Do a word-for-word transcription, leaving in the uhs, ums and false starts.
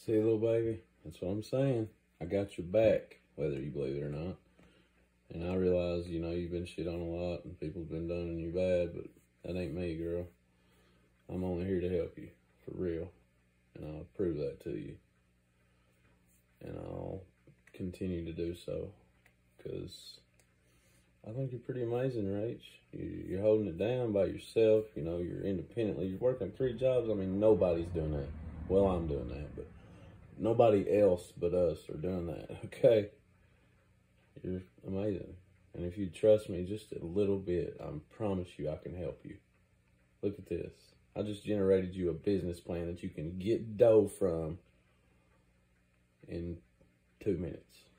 See, little baby, that's what I'm saying. I got your back, whether you believe it or not. And I realize, you know, you've been shit on a lot and people's been doing you bad, but that ain't me, girl. I'm only here to help you, for real. And I'll prove that to you. And I'll continue to do so, because I think you're pretty amazing, Rach. You're holding it down by yourself. You know, you're independently. You're working three jobs. I mean, nobody's doing that. Well, I'm doing that, but nobody else but us are doing that, okay? You're amazing. And if you trust me just a little bit, I promise you I can help you. Look at this. I just generated you a business plan that you can get dough from in two minutes.